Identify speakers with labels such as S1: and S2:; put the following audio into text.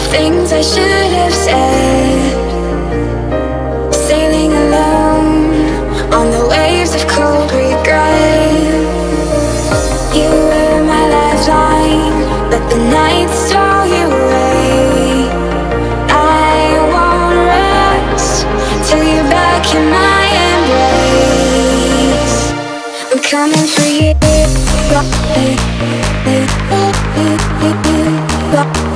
S1: things I should have said. Sailing alone on the waves of cold regret. You were my lifeline, but the night stole you away. I won't rest till you're back in my embrace. I'm coming for you.